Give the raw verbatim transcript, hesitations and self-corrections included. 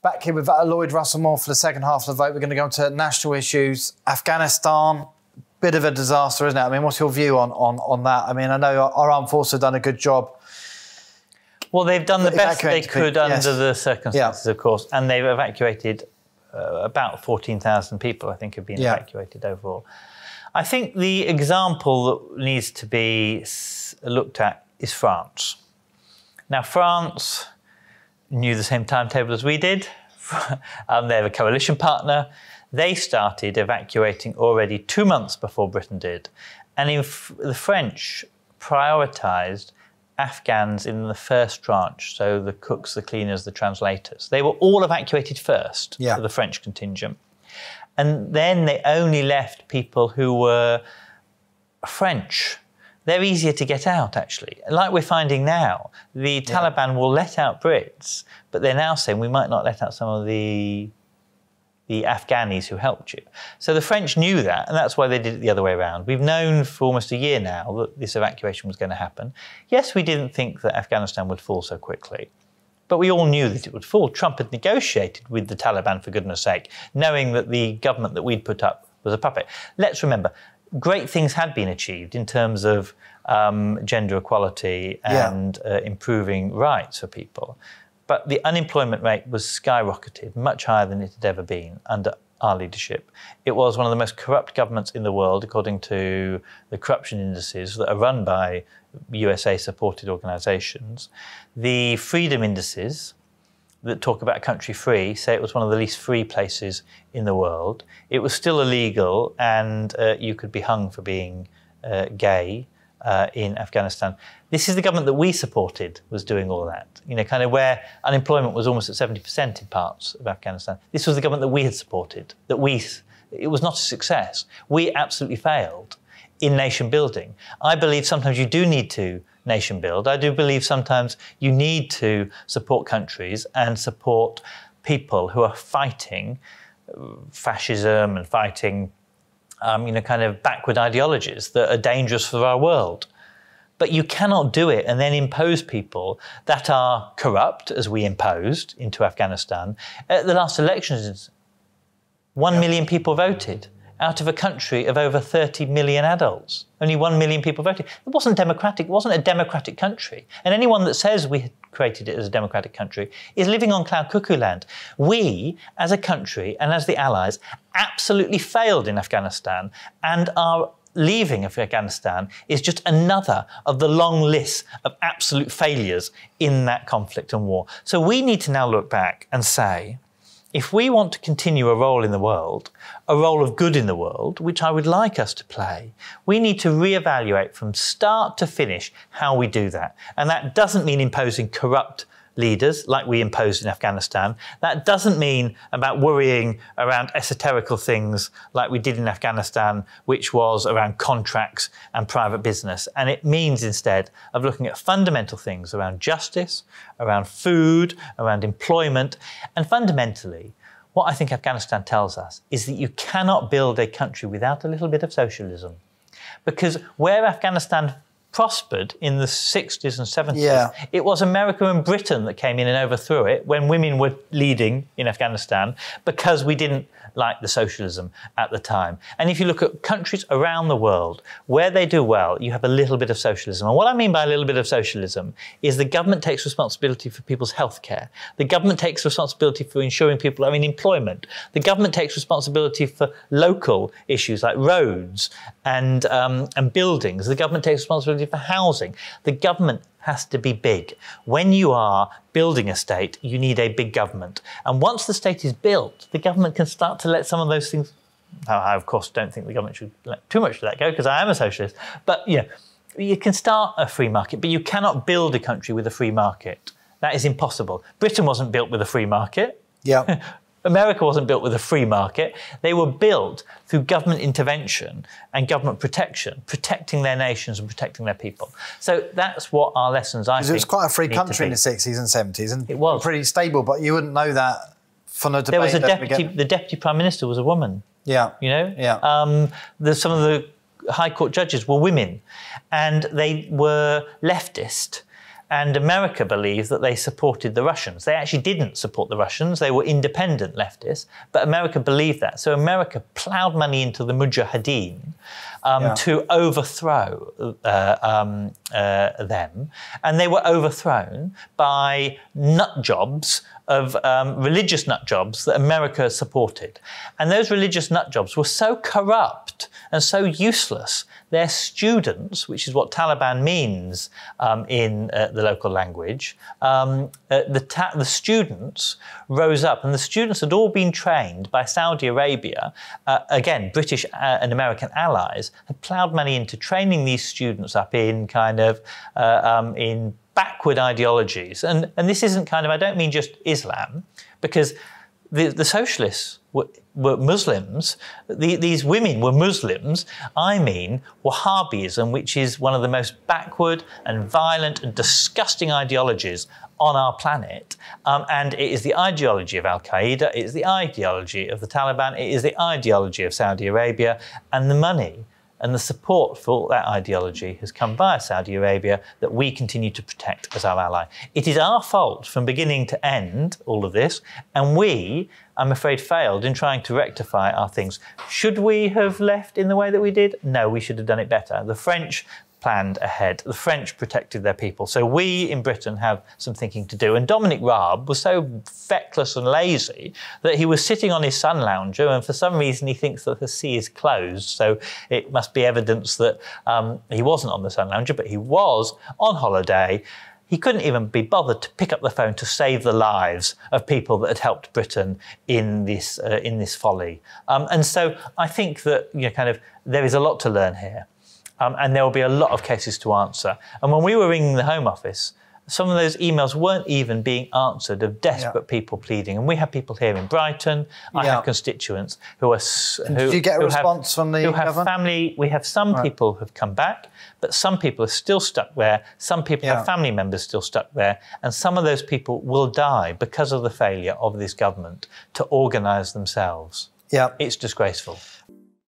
Back here with Lloyd Russell-Moyle for the second half of the vote. We're going to go on to national issues. Afghanistan, bit of a disaster, isn't it? I mean, what's your view on, on, on that? I mean, I know our armed forces have done a good job. Well, they've done the best they could under yes. the circumstances, yeah. of course, and they've evacuated uh, about fourteen thousand people, I think, have been yeah. evacuated overall. I think the example that needs to be looked at is France. Now, France knew the same timetable as we did. um, they're a coalition partner. They started evacuating already two months before Britain did. And in f the French prioritised Afghans in the first tranche, so the cooks, the cleaners, the translators. They were all evacuated first, yeah. the French contingent. And then they only left people who were French. They're easier to get out, actually. Like we're finding now, the yeah. Taliban will let out Brits, but they're now saying we might not let out some of the, the Afghanis who helped you. So the French knew that, and that's why they did it the other way around. We've known for almost a year now that this evacuation was going to happen. Yes, we didn't think that Afghanistan would fall so quickly, but we all knew that it would fall. Trump had negotiated with the Taliban, for goodness sake, knowing that the government that we'd put up was a puppet. Let's remember, great things had been achieved in terms of um, gender equality and yeah. uh, improving rights for people. But the unemployment rate was skyrocketed, much higher than it had ever been under our leadership. It was one of the most corrupt governments in the world, according to the corruption indices that are run by U S A-supported organisations. The freedom indices that talk about a country free say it was one of the least free places in the world. It was still illegal, and uh, you could be hung for being uh, gay uh, in Afghanistan. This is the government that we supported was doing all that. You know, kind of where unemployment was almost at seventy percent in parts of Afghanistan. This was the government that we had supported, that we, it was not a success. We absolutely failed in nation building. I believe sometimes you do need to nation build. I do believe sometimes you need to support countries and support people who are fighting fascism and fighting, um, you know, kind of backward ideologies that are dangerous for our world. But you cannot do it and then impose people that are corrupt, as we imposed into Afghanistan. At the last elections, one million people voted out of a country of over thirty million adults. Only one million people voted. It wasn't democratic. It wasn't a democratic country. And anyone that says we had created it as a democratic country is living on cloud cuckoo land. We, as a country and as the Allies, absolutely failed in Afghanistan, and our leaving of Afghanistan is just another of the long list of absolute failures in that conflict and war. So we need to now look back and say, if we want to continue a role in the world, a role of good in the world, which I would like us to play, we need to reevaluate from start to finish how we do that. And that doesn't mean imposing corrupt leaders like we imposed in Afghanistan. That doesn't mean about worrying around esoterical things like we did in Afghanistan, which was around contracts and private business. And it means instead of looking at fundamental things around justice, around food, around employment. And fundamentally, what I think Afghanistan tells us is that you cannot build a country without a little bit of socialism. Because where Afghanistan prospered in the sixties and seventies. Yeah. It was America and Britain that came in and overthrew it when women were leading in Afghanistan because we didn't like the socialism at the time. And if you look at countries around the world, where they do well, you have a little bit of socialism. And what I mean by a little bit of socialism is the government takes responsibility for people's health care. The government takes responsibility for ensuring people are in employment. The government takes responsibility for local issues like roads and, um, and buildings. The government takes responsibility for housing. The government has to be big. When you are building a state, you need a big government. And once the state is built, the government can start to let some of those things. Now, I, of course, don't think the government should let too much of that go because I am a socialist. But you know, you can start a free market, but you cannot build a country with a free market. That is impossible. Britain wasn't built with a free market. Yeah. America wasn't built with a free market. They were built through government intervention and government protection, protecting their nations and protecting their people. So that's what our lessons, I think, it was quite a free country in the sixties and seventies, and it was pretty stable, but you wouldn't know that from the debate. There was a deputy, the deputy prime minister was a woman. Yeah. You know? Yeah. Um, there's some of the High Court judges were women, and they were leftist. And America believed that they supported the Russians. They actually didn't support the Russians. They were independent leftists, but America believed that. So America ploughed money into the Mujahideen um, yeah. to overthrow uh, um, uh, them. And they were overthrown by nut jobs of um, religious nut jobs that America supported. And those religious nut jobs were so corrupt and so useless. Their students, which is what Taliban means um, in uh, the local language, um, uh, the, ta the students rose up, and the students had all been trained by Saudi Arabia. Uh, again, British uh, and American allies had ploughed money into training these students up in kind of uh, um, in backward ideologies. And, and this isn't kind of, I don't mean just Islam, because the, the socialists were, were Muslims, the, these women were Muslims. I mean Wahhabism, which is one of the most backward and violent and disgusting ideologies on our planet. Um, and it is the ideology of Al-Qaeda, it is the ideology of the Taliban, it is the ideology of Saudi Arabia, and the money and the support for that ideology has come via Saudi Arabia that we continue to protect as our ally. It is our fault from beginning to end, all of this, and we, I'm afraid, failed in trying to rectify our things. Should we have left in the way that we did? No, we should have done it better. The French planned ahead. The French protected their people. So we in Britain have some thinking to do. And Dominic Raab was so feckless and lazy that he was sitting on his sun lounger, and for some reason he thinks that the sea is closed. So it must be evidence that um, he wasn't on the sun lounger, but he was on holiday. He couldn't even be bothered to pick up the phone to save the lives of people that had helped Britain in this uh, in this folly. Um, and so I think that, you know, kind of there is a lot to learn here. Um, and there will be a lot of cases to answer. And when we were ringing the Home Office, some of those emails weren't even being answered of desperate yeah. people pleading. And we have people here in Brighton. I yeah. have constituents who are... Who, Did you get a response have, from the who have government? family. We have some right. people who have come back, but some people are still stuck there. Some people yeah. have family members still stuck there. And some of those people will die because of the failure of this government to organise themselves. Yeah. It's disgraceful.